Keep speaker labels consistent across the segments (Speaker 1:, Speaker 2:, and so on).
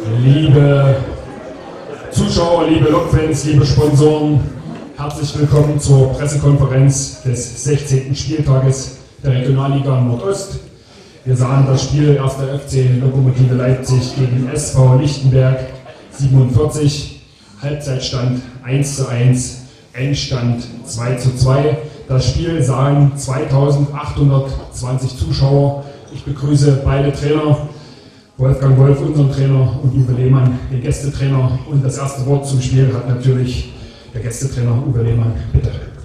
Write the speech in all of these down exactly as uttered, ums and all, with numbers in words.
Speaker 1: Liebe Zuschauer, liebe Lokfans, liebe Sponsoren, herzlich willkommen zur Pressekonferenz des sechzehnten Spieltages der Regionalliga Nordost. Wir sahen das Spiel erster F C Lokomotive Leipzig gegen S V Lichtenberg siebenundvierzig, Halbzeitstand eins zu eins, Endstand zwei zu zwei. Das Spiel sahen zweitausendachthundertzwanzig Zuschauer. Ich begrüße beide Trainer, Wolfgang Wolf, unseren Trainer, und Uwe Lehmann, den Gästetrainer. Und das erste Wort zum Spiel hat natürlich der Gästetrainer Uwe Lehmann. Bitte.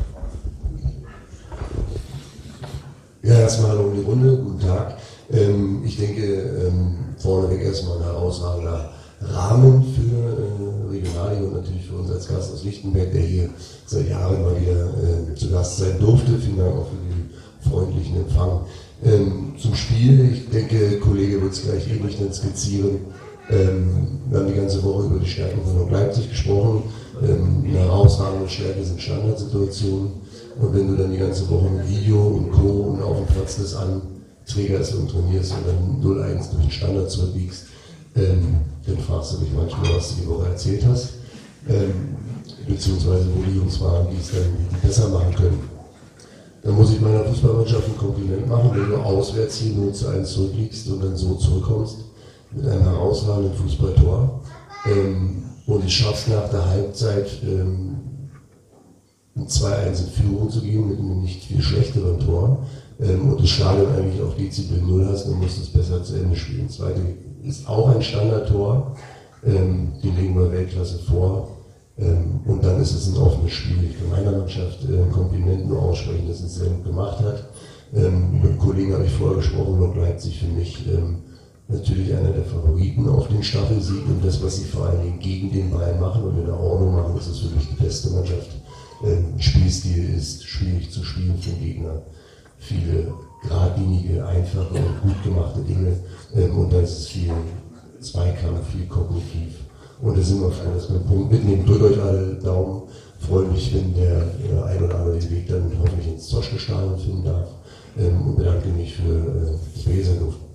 Speaker 2: Ja, erstmal hallo in die Runde, guten Tag. Ähm, ich denke, ähm, vorneweg erstmal ein herausragender Rahmen für äh, Regionalliga und natürlich für uns als Gast aus Lichtenberg, der hier seit Jahren mal wieder äh, zu Gast sein durfte. Vielen Dank auch für den freundlichen Empfang. Ähm, zum Spiel, ich denke, Kollege wird es gleich ähnlich dann skizzieren. Ähm, wir haben die ganze Woche über die Stärken von Leipzig gesprochen. Ähm, eine herausragende Stärke sind Standardsituationen. Und wenn du dann die ganze Woche mit Video und Co. und auf dem Platz das anträgerst und trainierst und dann null eins durch den Standard zurückliegst, ähm, dann fragst du dich manchmal, was du die Woche erzählt hast. Ähm, beziehungsweise wo die Jungs waren, die es dann die besser machen können. Dann muss ich meiner Fußballmannschaft ein Kompliment machen, wenn du auswärts hier null zu eins zurückliegst und dann so zurückkommst mit einem herausragenden Fußballtor ähm, und es schaffst nach der Halbzeit ähm, ein zwei eins in Führung zu gehen mit einem nicht viel schlechteren Tor ähm, und das Stadion eigentlich auf Dezibel null hast, dann musst du es besser zu Ende spielen. Das zweite ist auch ein Standardtor, ähm, den legen wir Weltklasse vor. Ähm, und dann ist es ein offenes Spiel. Ich kann meiner Mannschaft äh, ein Kompliment nur aussprechen, dass es sehr gut gemacht hat. Ähm, mit dem Kollegen habe ich vorher gesprochen, Lok Leipzig für mich ähm, natürlich einer der Favoriten auf den Staffelsieg und das, was sie vor allen Dingen gegen den Ball machen und in der Ordnung machen, das ist wirklich die beste Mannschaft. Ähm, Spielstil ist schwierig zu spielen für den Gegner. Viele geradlinige, einfache und gut gemachte Dinge ähm, und da ist es viel Zweikampf, viel kognitiv. Und da sind wir froh, dass wir einen Punkt mitnehmen. Drückt euch alle Daumen. Freue mich, wenn der äh, ein oder andere den Weg dann hoffentlich ins Zoschke-Stadion finden darf. Ähm, und bedanke mich für äh, das wir hier sein durften.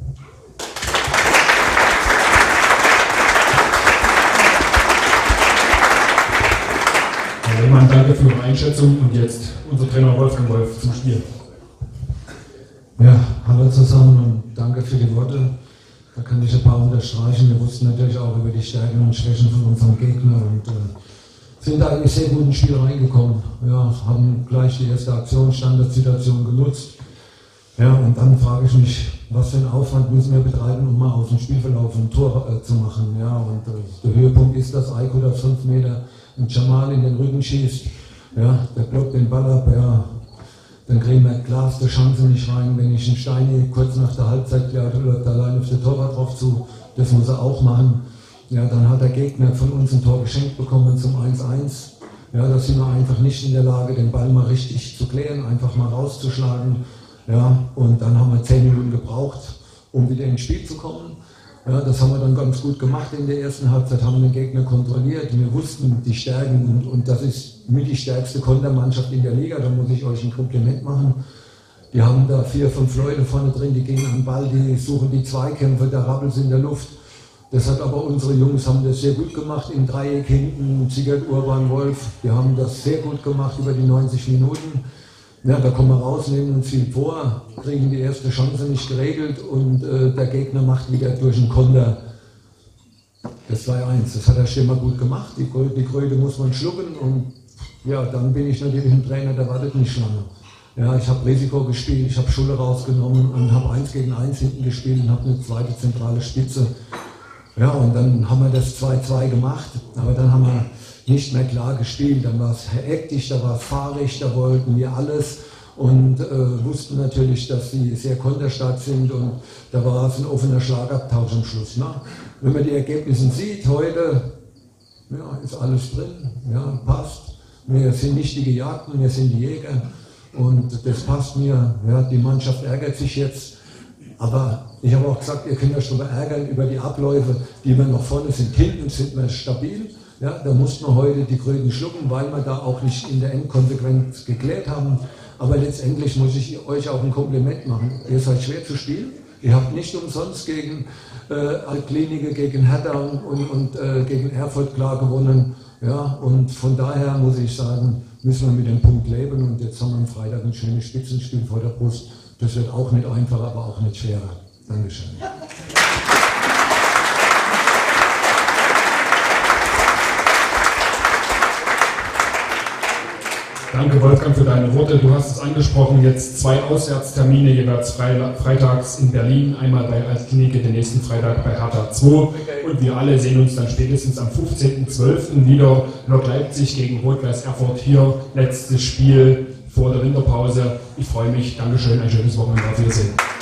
Speaker 1: Herr Lehmann, danke für Ihre Einschätzung. Und jetzt unser Trainer Wolfgang Wolf zum Spiel.
Speaker 3: Ja, hallo zusammen und danke für die Worte. Da kann ich ein paar unterstreichen. Wir wussten natürlich auch über die Stärken und Schwächen von unserem Gegner und äh, sind da eigentlich sehr gut ins Spiel reingekommen. Ja, haben gleich die erste Aktion, Standardsituation genutzt. Ja, und dann frage ich mich, was für einen Aufwand müssen wir betreiben, um mal aus dem Spielverlauf ein Tor äh, zu machen. Ja, und äh, der Höhepunkt ist, dass Eiko da fünf Meter ein Jamal in den Rücken schießt. Ja, der blockt den Ball ab. Ja. Dann kriegen wir Glas der Chance nicht rein, wenn ich einen Steini kurz nach der Halbzeit läuft allein auf der Torwart drauf zu, das muss er auch machen. Ja, dann hat der Gegner von uns ein Tor geschenkt bekommen zum eins eins. Ja, da sind wir einfach nicht in der Lage, den Ball mal richtig zu klären, einfach mal rauszuschlagen. Ja, und dann haben wir zehn Minuten gebraucht, um wieder ins Spiel zu kommen. Ja, das haben wir dann ganz gut gemacht in der ersten Halbzeit, haben den Gegner kontrolliert. Wir wussten die Stärken und, und das ist mit die stärkste Kontermannschaft in der Liga, da muss ich euch ein Kompliment machen. Die haben da vier, fünf Leute vorne drin, die gehen am Ball, die suchen die Zweikämpfe, der Rappels in der Luft. Das hat aber unsere Jungs haben das sehr gut gemacht im Dreieck hinten, Ziegert, Urban, Wolf. Die haben das sehr gut gemacht über die neunzig Minuten. Ja, da kommen wir raus, nehmen uns viel vor, kriegen die erste Chance nicht geregelt und äh, der Gegner macht wieder durch einen Konter das zwei eins. Das hat der Schimmer gut gemacht, die, die Kröte muss man schlucken und ja, dann bin ich natürlich ein Trainer, der wartet nicht lange. Ja, ich habe Risiko gespielt, ich habe Schulle rausgenommen und habe eins gegen eins hinten gespielt und habe eine zweite zentrale Spitze. Ja, und dann haben wir das zwei zwei gemacht, aber dann haben wir nicht mehr klar gespielt, dann war es hektisch, da war es fahrig, da wollten wir alles und äh, wussten natürlich, dass sie sehr konterstark sind und da war es ein offener Schlagabtausch am Schluss. Ne? Wenn man die Ergebnisse sieht, heute ja, ist alles drin, ja, passt. Wir sind nicht die Gejagten, wir sind die Jäger und das passt mir. Ja, die Mannschaft ärgert sich jetzt, aber ich habe auch gesagt, ihr könnt euch darüber ärgern, über die Abläufe, die wir noch vorne sind. Hinten sind wir stabil. Ja, da mussten wir heute die Kröten schlucken, weil wir da auch nicht in der Endkonsequenz geklärt haben. Aber letztendlich muss ich euch auch ein Kompliment machen. Ihr seid schwer zu spielen. Ihr habt nicht umsonst gegen äh, Altklinike, gegen Hertha und, und äh, gegen Erfurt klar gewonnen. Ja, und von daher muss ich sagen, müssen wir mit dem Punkt leben. Und jetzt haben wir am Freitag ein schönes Spitzenspiel vor der Brust. Das wird auch nicht einfacher, aber auch nicht schwerer. Dankeschön.
Speaker 1: Danke, Wolfgang, für deine Worte. Du hast es angesprochen, jetzt zwei Auswärtstermine, jeweils freitags in Berlin, einmal bei Altklinike, den nächsten Freitag bei Hertha zwei. Und wir alle sehen uns dann spätestens am fünfzehnten zwölften wieder. Lok Leipzig gegen Rot-Weiß Erfurt hier. Letztes Spiel vor der Winterpause. Ich freue mich. Dankeschön, ein schönes Wochenende. Auf Wiedersehen.